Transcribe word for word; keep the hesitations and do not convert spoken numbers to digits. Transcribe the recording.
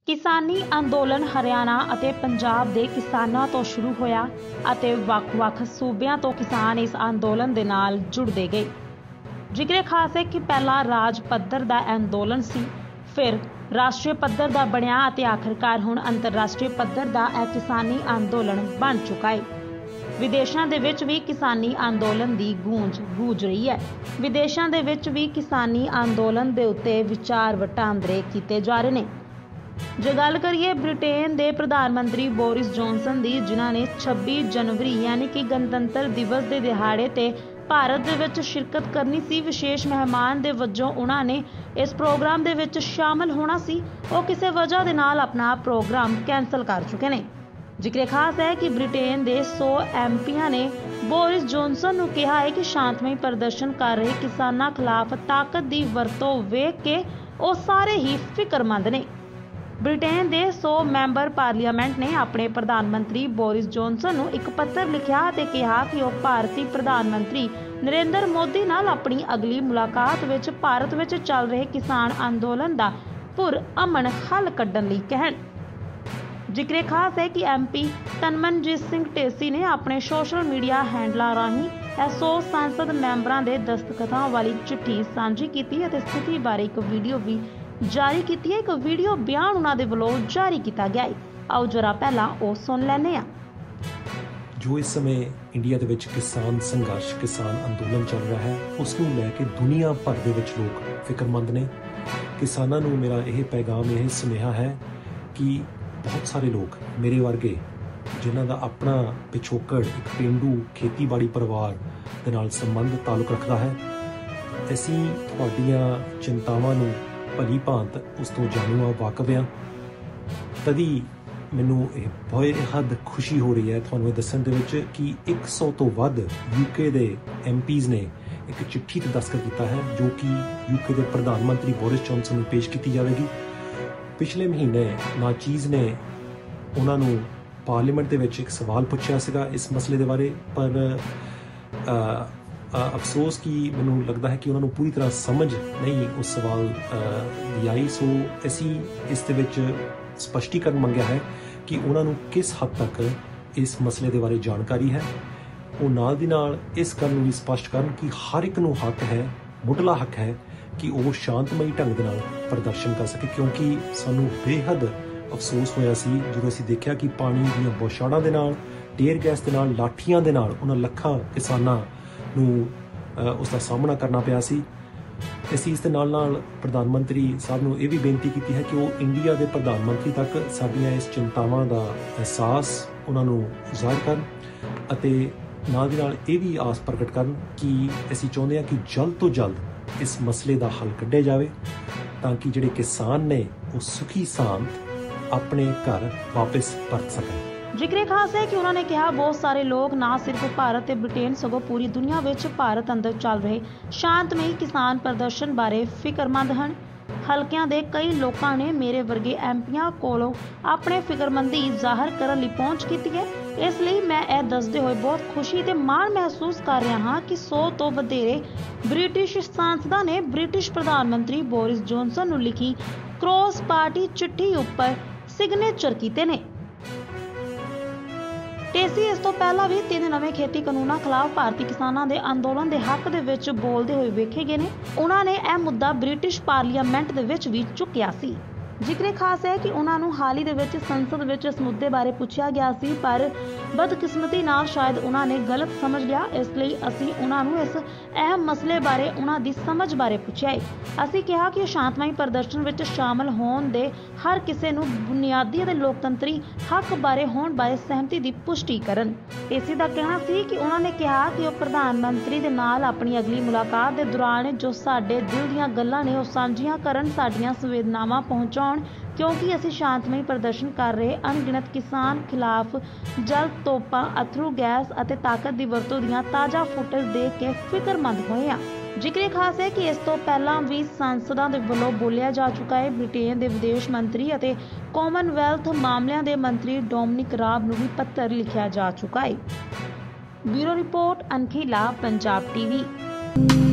किसानी अंदोलन हरियाणा ਅਤੇ पंजाब ਦੇ किसानां ਤੋਂ शुरू होया ਅਤੇ ਵੱਖ-ਵੱਖ सूबिਆਂ ਤੋਂ किसान इस अंदोलन ਦੇ ਨਾਲ जुड़ते गए। जिक्र खास है कि पहला राज पद्धर ਦਾ अंदोलन ਸੀ, फिर राष्ट्रीय पद्धर ਦਾ ਬਣਿਆ ਅਤੇ आखिरकार ਹੁਣ अंतरराष्ट्रीय पद्धर ਦਾ ਇਹ किसानी अंदोलन बन चुका है। विदेशों के विच भी किसानी अंदोलन की गूंज गूंज रही है। विदेशों के विच भी किसानी अंदोलन के उत्ते विचार वटांदरे किए जा रहे हैं। जो गल करिए ब्रिटेन के प्रधानमंत्री बोरिस जॉनसन की, जिन्होंने छब्बीस जनवरी यानी कि गणतंत्र दिवस के दिहाड़े ते भारत दे विच शिरकत करनी सी, विशेष मेहमान के वजों उन्होंने इस प्रोग्राम के विच शामिल होना सी, वो किसी वजह के नाल अपना प्रोग्राम कैंसल कर चुके हैं। जिक्र खास है कि ब्रिटेन के सौ एम पियां ने बोरिस जॉनसन को कहा है कि शांतमई प्रदर्शन कर रहे किसानों खिलाफ ताकत की वरतों वेख के वो सारे ही फिक्रमंद ने। ब्रिटेन के सौ मैंबर पार्लीमेंट ने अपने प्रधानमंत्री बोरिस जॉनसन को एक पत्र लिखा और कहा कि वह भारतीय प्रधानमंत्री नरेंद्र मोदी नाल अपनी अगली मुलाकात विच भारत विच चल रहे किसान अंदोलन का पुर अमन हल कड्ढण लई कहण। जिक्र खास है कि एम पी तनमनजीत सिंह ढेसी ने अपने सोशल मीडिया हैंडलों राही सौ संसद मैंबरों के दस्तखतों वाली चिट्ठी साझी की और स्थिति बारे एक वीडियो भी जारी की है। एक वीडियो बयान उन्होंने वालों जारी किया गया है। आओ जरा पहला वो सुन लेने। जो इस समय इंडिया के विच किसान संघर्ष किसान अंदोलन चल रहा है, उसनूं लैके दुनिया भर के विच लोग फिक्रमंद ने। किसानों नूं मेरा यह पैगाम यह सुनेहा है कि बहुत सारे लोग मेरे वर्गे जिन्हां दा अपना पिछोकड़ एक पेंडू खेतीबाड़ी परिवार दे नाल संबंध ताल्लुक रखता है, असीं तुहाडीआं चिंतावां नूं भली भांत उस तो जाणू वाकफ हाँ। तदी मैनू बेहद खुशी हो रही है तुहानूं दस्सण दे विच कि एक सौ तो वध यूके दे एम पीज़ ने एक चिट्ठी ते दस्तखत किया है, जो कि यूके के प्रधानमंत्री बोरिस जॉनसन नूं पेश की जाएगी। पिछले महीने नाचीज़ ने उन्होंने पार्लीमेंट के विच एक सवाल पूछा सीगा इस मसले के बारे, पर आ, आ, अफसोस कि मैनू लगता है कि उन्होंने पूरी तरह समझ नहीं उस सवाल की आई। सो असी इस दे विच स्पष्टीकरण मंगया है कि उन्होंने किस हद तक इस मसले के बारे जानकारी है। वो नाल दी नाल इस गल नूं भी स्पष्ट करन कि हर एक नूं हक है, मुढ़ला हक है कि वो शांतमई ढंग दे नाल प्रदर्शन कर सके, क्योंकि सानू बेहद अफसोस होया सी जो असीं देखिया कि पानी दीआं बौछाड़ां दे नाल, टेयर गैस दे नाल, लाठियां दे नाल उन्हां लखां किसानां नूं उसका सामना करना पिया सी। असीं इस दे नाल नाल प्रधानमंत्री साहब नूं यह भी बेनती की है कि वो इंडिया के प्रधानमंत्री तक साडीआं इस चिंतावां दा एहसास उन्हां नूं ज़ाहिर करन अते नाल दी नाल यह भी आस प्रगट करन कि असीं चाहुंदे हां कि जल्द तो जल्द इस मसले का हल कढ़िया जाए, ताकि जिहड़े किसान ने वो सुखी शांत अपने घर वापस परत सकें। जिक्र खास है कि उन्होंने कहा बहुत सारे लोग ना सिर्फ भारत ते ब्रिटेन सगों पूरी दुनिया विच भारत अंदर चल रहे शांतमई किसान प्रदर्शन बारे फिक्रमंद हैं। हल्कियां दे कई लोगों ने मेरे वर्गे एम पियां कोलों अपने फिक्रमंदी जाहिर करने लई पहुंच की है। इसलिए मैं यह दसदे हुए बहुत खुशी ते मान महसूस कर रहा हाँ कि सौ तो वधेरे ब्रिटिश सांसदां ने ब्रिटिश प्रधानमंत्री बोरिस जॉनसन नूं लिखी क्रॉस पार्टी चिट्ठी उपर सिग्नेचर कीते ने। ढेसी इस तो पहला भी तीन नवे खेती कानूनों खिलाफ भारतीय किसानों के अंदोलन के हक दे विच बोलते हुए वेखे गए ने। उन्होंने यह मुद्दा ब्रिटिश पार्लीमेंट दे विच भी चुकिया सी। जिक्र खास है कि उन्होंने हाल ही दे विच संसद विच इस मुद्दे बारे पूछा गया सी, पर बदकिस्मती नाल शायद उन्होंने गलत समझ लिया। इसलिए असी उन्होंने इस अहम मसले बारे उन्होंने समझ बारे पूछा है। असी कहा कि शांतमई प्रदर्शन विच शामिल होने दे हर किसी नूं बुनियादी ते लोकतंत्री हक बारे होने बारे सहमति की पुष्टि करन। इसी का कहना सी कि उन्होंने कहा कि वह प्रधानमंत्री दे नाल अपनी अगली मुलाकात के दौरान जो साडे दिल दीआं गल्लां ने वो सांझियां करन, साडीआं संवेदनावां पहुंचाउण, क्योंकि असी शांतमई प्रदर्शन कर रहे अनगिनत किसान खिलाफ जल तोपा, अथरू गैस और ताकत की वरतों दीआं ताज़ा फुटेज देख के फिक्रमंद होए हां। जिक्र खास है कि इस तो पहला भी सांसदां दे वल्लों बोलिया जा चुका है। ब्रिटेन के विदेश मंत्री और कॉमनवैल्थ मामलों के मंत्री डोमिनिक राब नूं भी पत्र लिखा जा चुका है। ब्यूरो रिपोर्ट अनखीला पंजाब टीवी।